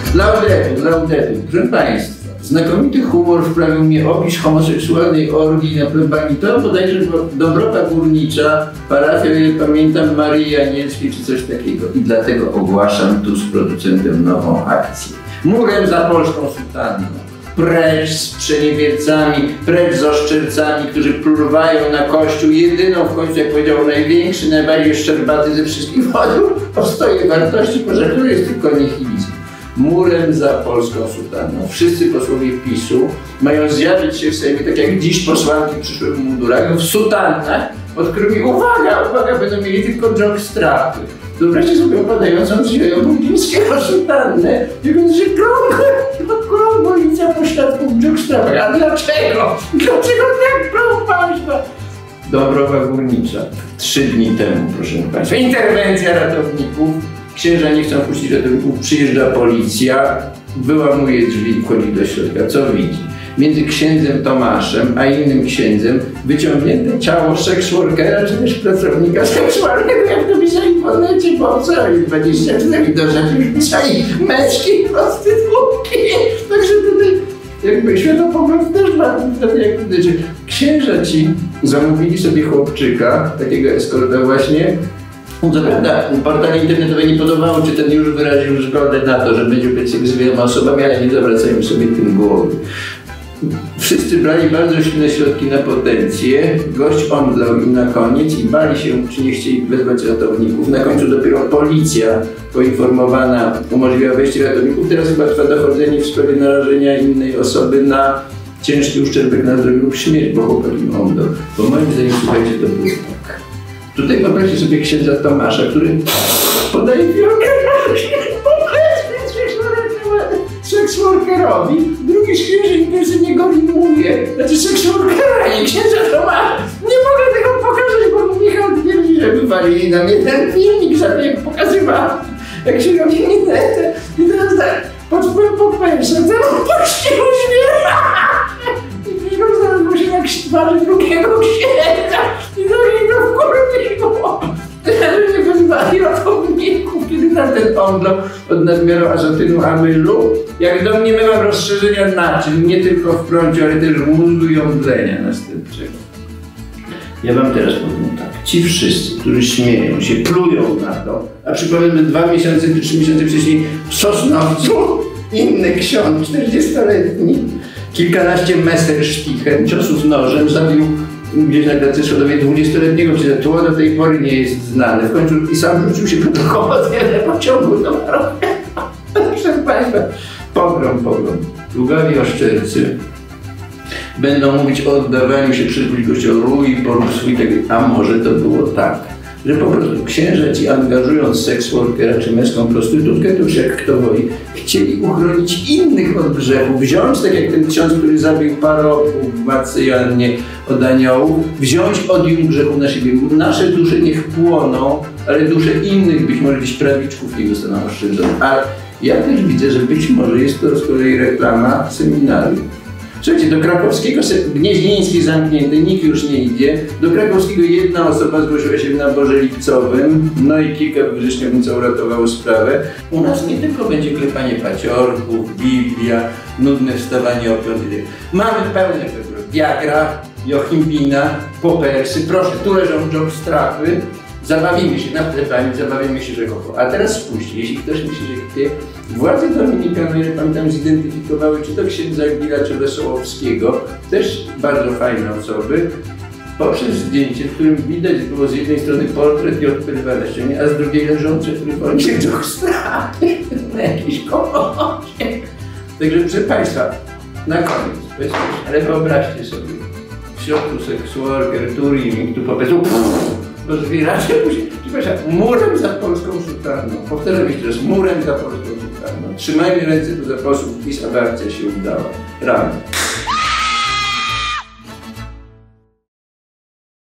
Laudetur, laudetur. Proszę Państwa, znakomity humor wprawił mnie opis homoseksualnej orgii na plebanii. To bodajże Dąbrowa Górnicza, parafia, pamiętam, Marii Janieckiej czy coś takiego. I dlatego ogłaszam tu z producentem nową akcję. Murem za polską sutanną. Precz z przeniewiercami, precz z oszczercami, którzy pluwają na Kościół, jedyną w końcu, jak powiedział, największy, najbardziej szczerbaty ze wszystkich wodów, postoje wartości, poza którą jest tylko nihilizm. Murem za polską sutanną. Wszyscy posłowie PiS-u mają zjawić się w Sejmie, tak jak dziś posłanki przyszłych w mundurach, w sutannach, pod którymi, uwaga, będą mieli tylko jockstrapy. Wyobraźcie sobie opadającą z Budzińskiego sutannę, mówiąc, że krągła ulica pośladków w jockstrapach. A dlaczego? Dlaczego tak, proszę Państwa? Dąbrowa Górnicza. 3 dni temu, proszę Państwa. Interwencja ratowników. Księża nie chcą puścić ratowników, przyjeżdża policja, wyłamuje drzwi, wchodzi do środka. Co widzi? Między księdzem Tomaszem a innym księdzem wyciągnięte ciało seksworkera, czy też pracownika seksualnego, jak to pisali w internecie, po całej 24 do rzeczy już pisali męskiej prostytutki. Także tutaj jakby światopogląd też ma wtedy, jak widać, że księża ci zamówili sobie chłopczyka, takiego eskorta właśnie. Co prawda, portale internetowe nie podobało, czy ten już wyraził zgodę na to, że będzie być z wieloma osobami, ale nie zawracajmy sobie tym głowy. Wszyscy brali bardzo silne środki na potencję, gość omdlał im na koniec i bali się, czy nie chcieli wezwać ratowników. Na końcu dopiero policja poinformowana umożliwia wejście ratowników. Teraz chyba trwa dochodzenie w sprawie narażenia innej osoby na ciężki uszczerbek na zdrowiu lub śmierć, bo chłopak im omdlał. Bo moim zdaniem, słuchajcie, to było tak. Tutaj wyobraźcie sobie księdza Tomasza, który podaje piłkę seksworkerowi, drugi z księży intensywnie go rimuje, znaczy seksworkera, nie księdza Tomasza. Nie mogę tego pokazać, bo Michał twierdzi, że wywalili na mnie ten filmik, żeby jak pokazywałem, jak się robi minetę. I teraz tak, pod wpływem popęsza, to puścił śmiecha. I Michał znalazł się jak twarzy drugiego księdza. I do niego wkurwiło. Że nie wezwali ratowników, kiedy tamten omdlał od nadmiaru azotynu amylu. Jak domniemywam rozszerzenia naczyń, nie tylko w prądzie, ale też w mózgu i omdlenia następczego. Ja wam teraz powiem tak. Ci wszyscy, którzy śmieją się, plują na to, a przypomnę, 2 miesiące czy 3 miesiące wcześniej w Sosnowcu inny ksiądz, 40-letni, kilkanaście Messerstichen, ciosów nożem, zabił gdzieś na Klatce Schodowej 20-letniego księdza. Tło do tej pory nie jest znane. W końcu i sam rzucił się do kołodniele pociągu towarowego. Proszę Państwa, pogrom. Plugawi oszczercy będą mówić o oddawaniu się przyzwól Kościołowi, porób swój, a może to było tak, że po prostu księża ci, angażując seksworkera czy męską prostytutkę, to już jak kto woli, chcieli uchronić innych od grzechu, wziąć, tak jak ten ksiądz, który zabił parobków w Matce Joannie od aniołów, wziąć odium grzechu na siebie. Nasze dusze niech płoną, ale dusze innych, być może gdzieś prawiczków nie zostaną oszczędzone. A ja też widzę, że być może jest to z kolei reklama seminarium. Słuchajcie, do krakowskiego, Gnieźnieński zamknięty, nikt już nie idzie. Do krakowskiego jedna osoba zgłosiła się w naborze lipcowym, no i kilka wrześniownica uratowało sprawę. U nas nie tylko będzie klepanie paciorków, Biblia, nudne wstawanie o 5. Mamy pełne tego. Viagra, Jochimbina, Popersy, proszę, tu leżą jockstrapy. Zabawimy się na plebanii, zabawimy się rzekowo. A teraz spójrzcie, jeśli ktoś myśli, że chce, władze dominikanej, pamiętam, zidentyfikowały czy to księdza Gila, czy Wesołowskiego, też bardzo fajne osoby, poprzez zdjęcie, w którym widać było z jednej strony portret J.P. Waleścianie, a z drugiej leżące w tryfonie jockstrapy na jakiejś komodzie. Także proszę Państwa, na koniec, ale wyobraźcie sobie, w środku seksworker, turing, tu po prostu rozwieracie się, przepraszam, murem za polską sutanną. Powtarzam jeszcze raz, murem za polską sutanną. Trzymajmy ręce do zaposów PiS, aby akcja się udała. Rano.